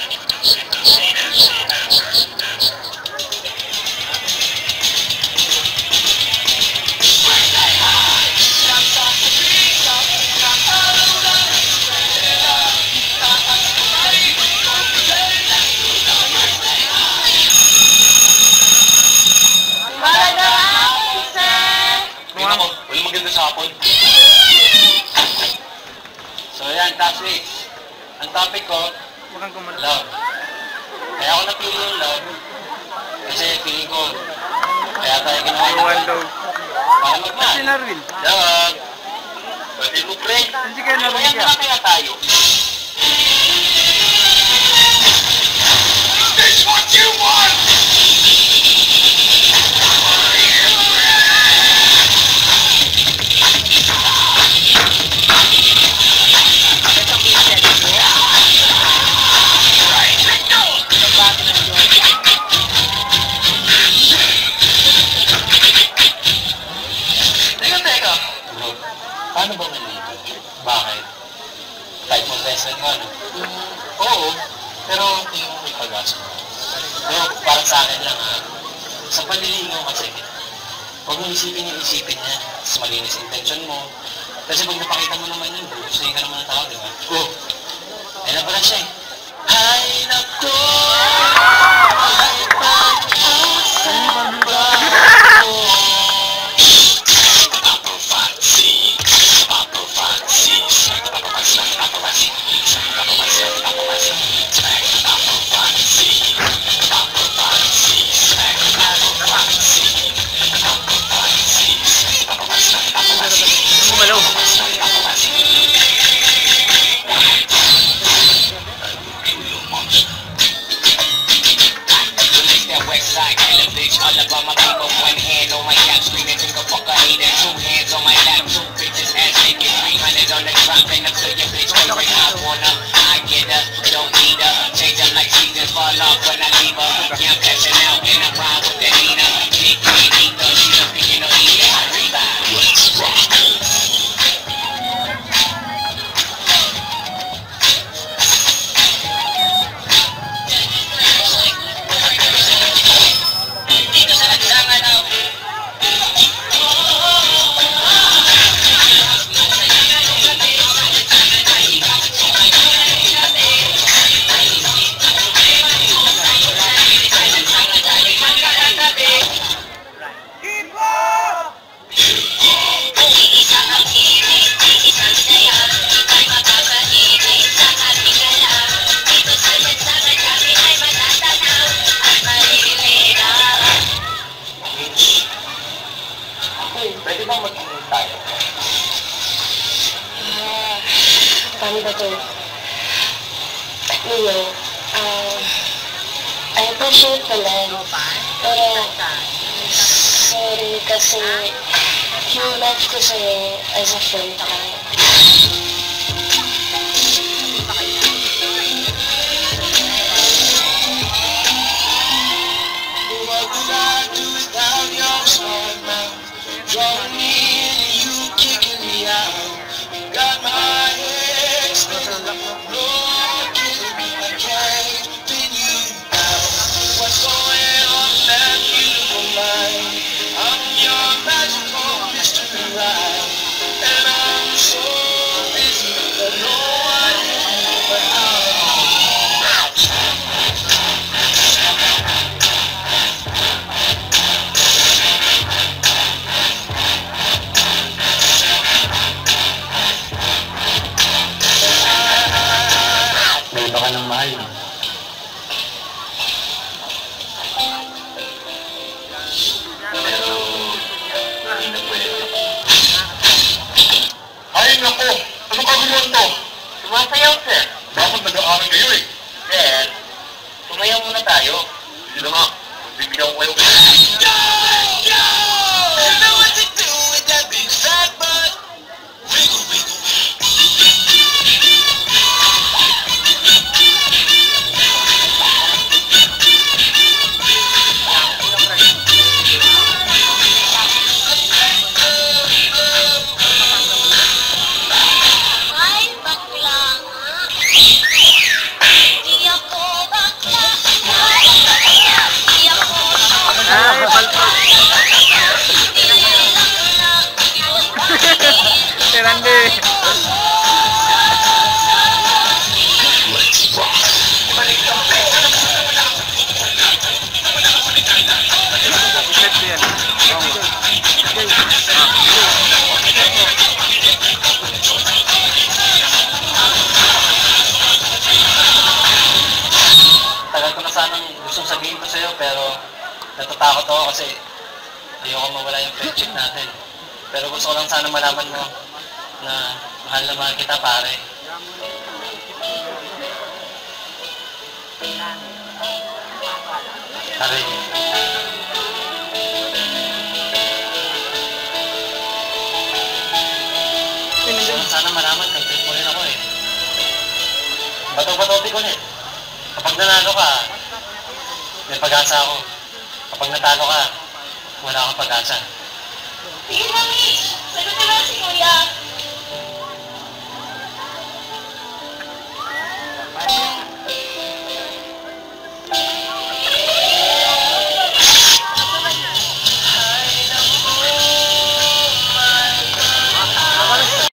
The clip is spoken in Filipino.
So yan, classmates. Ang topic ko, love. Kaya ako napili yung love. Kasi feeling ko, kaya tayo ginawa yung love. Para magmahal. Love. Pwede mo, pre. Kaya kaya tayo. Is this what you want? Paano ba manligo? Bakit? Type mo vessel mo, ano? Oo, pero tingin mo may pag-asa. Pero parang sa akin lang, sa panliligo kasi, huwag mo isipin yung isipin niya. Mas malinis intention mo. Kasi pag napakita mo naman yun, gusto ka naman ng tao, di ba? Oo. Ayun na pala siya eh. Ay, nako! Ay, pag-asa ba ako? All about my people, one hand on my cap, screaming to the fuck I hate it. Two hands on my lap, two bitches ass naked, 300 on the drop, and up to your bitch, waving. I wanna, I get her, don't need her. Change them like seasons, fall off when I leave her. Yeah, I'm cashing out, and I'm ride with that Nina. She can't eat her, she's a picking on eating. Let's rock. Pwede bang mag-inom tayo? Paano ba ito? You know, I appreciate the land. Pero, sorry kasi yung love ko sa'yo as a friend ako. Drawing me in and you kicking me out. Got my head spinning, looking at me, I can't pin you down. What's going on in that beautiful mind? I'm your magical mystery ride, and I'm so busy that no one knows but baka ng mahal. Pero, hindi na pwede. Ay, naku! Ano kaguluhan to? Sumasayaw, sir. Bakit nag-aaral kayo eh? Sir, sumayaw muna tayo. Hindi na nga. Bibigyan ko kayo. Go! Go! You know what to do with that big fat butt? Wiggle, wiggle. Ay, bakla nga. Hindi ako Candy! Set yan. Tagal ko na sanang gustong sabihin ko sa'yo, pero natatakot ako kasi ayoko mawala yung friendship natin. Pero gusto ko lang sana malaman mo na mahal na mahal kita, pare. Pare. Gusto ko lang sana malaman kung trip mo rin ako eh. Bato-batote ko rin. Kapag nanalo ka, may pag-asa ako. Kapag natalo ka, wala kang pag-asa. Sige, Mami! Sagot na lang si Kuya!